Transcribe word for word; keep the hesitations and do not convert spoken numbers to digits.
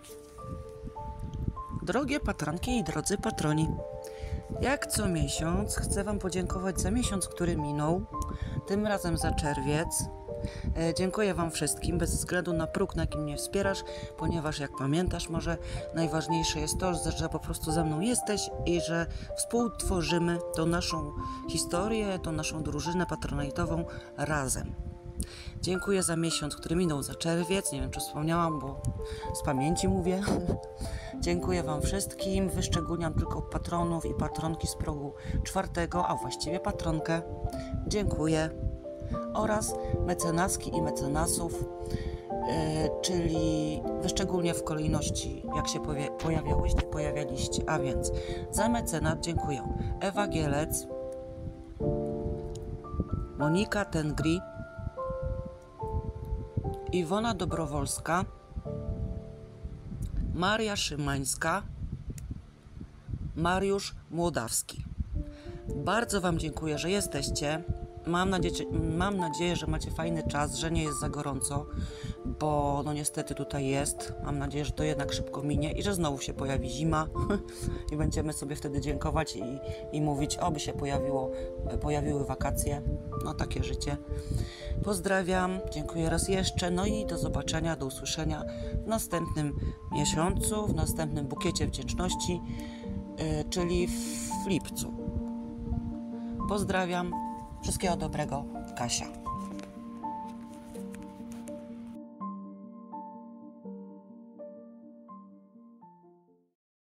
Drogie patronki i drodzy patroni, jak co miesiąc chcę Wam podziękować za miesiąc, który minął, tym razem za czerwiec. E, dziękuję Wam wszystkim, bez względu na próg, na jakim mnie wspierasz, ponieważ jak pamiętasz, może najważniejsze jest to, że po prostu ze mną jesteś i że współtworzymy tą naszą historię, tą naszą drużynę patronatową razem. Dziękuję za miesiąc, który minął, za czerwiec. Nie wiem, czy wspomniałam, bo z pamięci mówię. Dziękuję Wam wszystkim. Wyszczególniam tylko patronów i patronki z progu czwartego, a właściwie patronkę. Dziękuję. Oraz mecenaski i mecenasów, yy, czyli wyszczególnie w kolejności, jak się powie, pojawiałyście, pojawialiście. A więc za mecenat dziękuję Ewa Gielec, Monika Tengri, Iwona Dobrowolska, Maria Szymańska, Mariusz Młodawski. Bardzo Wam dziękuję, że jesteście. Mam nadzieję, mam nadzieję, że macie fajny czas, że nie jest za gorąco, bo no niestety tutaj jest. Mam nadzieję, że to jednak szybko minie i że znowu się pojawi zima i będziemy sobie wtedy dziękować i, i mówić, oby się pojawiło, pojawiły wakacje. No takie życie. Pozdrawiam, dziękuję raz jeszcze, no i do zobaczenia, do usłyszenia w następnym miesiącu, w następnym bukiecie wdzięczności, yy, czyli w lipcu. Pozdrawiam, wszystkiego dobrego, Kasia.